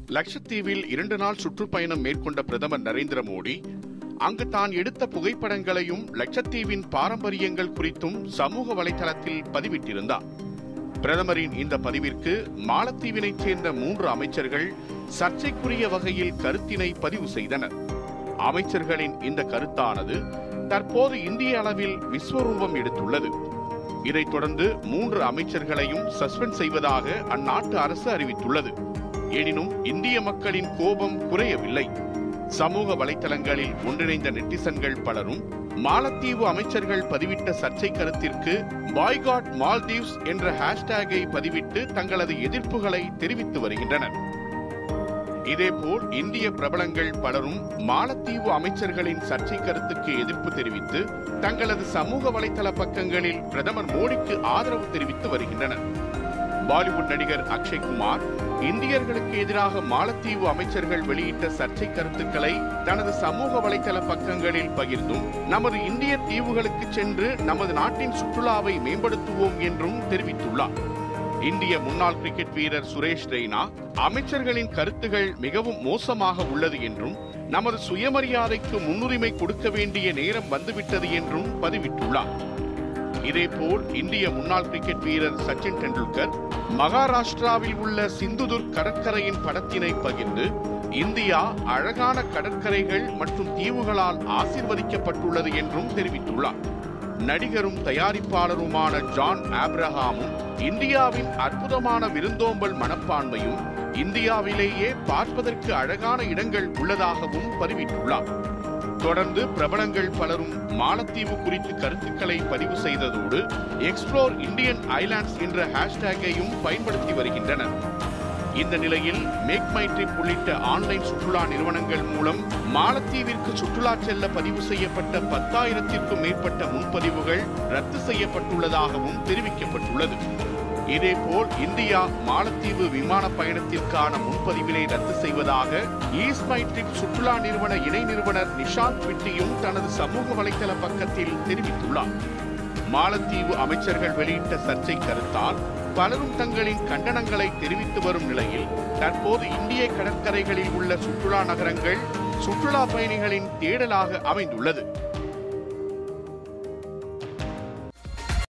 லட்சத்தீவில் 2 நாள் சுற்றுப்பயணம் மேற்கொண்ட பிரதமர் நரேந்திர மோடி அங்கு தான் எடுத்த புகைப்படங்களையும் லட்சத்தீவின் பாரம்பரியங்கள் குறித்தும் சமூக வலைதளத்தில் பதிவிட்டிருந்தார். பிரதமரின் இந்த பதிவிற்கு மாலத்தீவினைச் சேர்ந்த 3 அமைச்சர்கள் சர்ச்சைக்குரிய வகையில் கருத்தினை பதிவு செய்தனர். அமைச்சர்களின் இந்த கருத்தானது தற்போது இந்திய அளவில் விஸ்வரூபம் எடுத்துள்ளது. இதைத் தொடர்ந்து 3 அமைச்சர்களையும் சஸ்பெண்ட் செய்வதாக அந்நாட்டு அரசு அறிவித்துள்ளது. எனினும் இந்திய மக்களின் கோபம் குறையவில்லை. சமூக வலைதளங்களில் ஒன்றிணைந்த நெட்டிசன்கள் பலரும் மாலத்தீவு அமைச்சர்கள் பதிவிட்ட சர்ச்சை கருத்திற்கு பாய்காட் மால்தீவ்ஸ் என்ற ஹேஷ்டேகை பதிவிட்டு தங்களது எதிர்ப்புகளை தெரிவித்து வருகின்றனர். இதேபோல் இந்திய பிரபலங்கள் பலரும் மாலத்தீவு அமைச்சர்களின் சர்ச்சை கருத்துக்கு எதிர்ப்பு தெரிவித்து தங்களது சமூக வலைதள பக்கங்களில் பிரதமர் மோடிக்கு ஆதரவு தெரிவித்து வருகின்றனர். பாலிவுட் நடிகர் அக்ஷய் குமார் இந்தியர்களுக்கு எதிராக மாலத்தீவு அமைச்சர்கள் வெளியிட்ட சர்ச்சை கருத்துக்களை தனது சமூக வலைதள பக்கங்களில் பகிர்ந்தும் நமது இந்திய தீவுகளுக்கு சென்று நமது நாட்டின் சுற்றுலாவை மேம்படுத்துவோம் என்றும் தெரிவித்துள்ளார். இந்திய முன்னாள் கிரிக்கெட் வீரர் சுரேஷ் ரெய்னா அமைச்சர்களின் கருத்துகள் மிகவும் மோசமாக உள்ளது என்றும் நமது சுயமரியாதைக்கு முன்னுரிமை கொடுக்க வேண்டிய நேரம் வந்துவிட்டது என்றும் பதிவிட்டுள்ளார். இதேபோல் இந்திய முன்னாள் கிரிக்கெட் வீரர் சச்சின் டெண்டுல்கர் மகாராஷ்டிராவில் உள்ள சிந்துதுர்க் கடற்கரையின் படத்தினை பகிர்ந்து இந்தியா அழகான கடற்கரைகள் மற்றும் தீவுகளால் ஆசீர்வதிக்கப்பட்டுள்ளது என்றும் தெரிவித்துள்ளார். நடிகரும் தயாரிப்பாளருமான ஜான் ஆப்ரஹாமும் இந்தியாவின் அற்புதமான விருந்தோம்பல் மனப்பான்மையும் இந்தியாவிலேயே பார்ப்பதற்கு அழகான இடங்கள் உள்ளதாகவும் பதிவிட்டுள்ளார். தொடர்ந்து பிரபலங்கள் பலரும் மாலத்தீவு குறித்து கருத்துக்களை பதிவு செய்ததோடு எக்ஸ்ப்ளோர் இந்தியன் ஐலாண்ட்ஸ் என்ற ஹேஷ்டேகையும் பயன்படுத்தி வருகின்றனர். இந்த நிலையில் மேக் மை ட்ரிப் உள்ளிட்ட ஆன்லைன் சுற்றுலா நிறுவனங்கள் மூலம் மாலத்தீவிற்கு சுற்றுலா செல்ல பதிவு செய்யப்பட்ட 10,000க்கும் மேற்பட்ட முன்பதிவுகள் ரத்து செய்யப்பட்டுள்ளதாகவும் தெரிவிக்கப்பட்டுள்ளது. இதேபோல் இந்தியா மாலத்தீவு விமான பயணத்திற்கான முன்பதிவினை ரத்து செய்வதாக ஈஸ்ட் மை ட்ரிப் சுற்றுலா நிறுவன இணை நிறுவனர் நிஷாந்த் பிட்டியும் தனது சமூக வலைதள பக்கத்தில் தெரிவித்துள்ளார். மாலத்தீவு அமைச்சர்கள் வெளியிட்ட சர்ச்சை கருத்தால் பலரும் தங்களின் கண்டனங்களை தெரிவித்து வரும் நிலையில் தற்போது இந்திய கடற்கரைகளில் உள்ள சுற்றுலா நகரங்கள் சுற்றுலா பயணிகளின் தேடலாக அமைந்துள்ளது.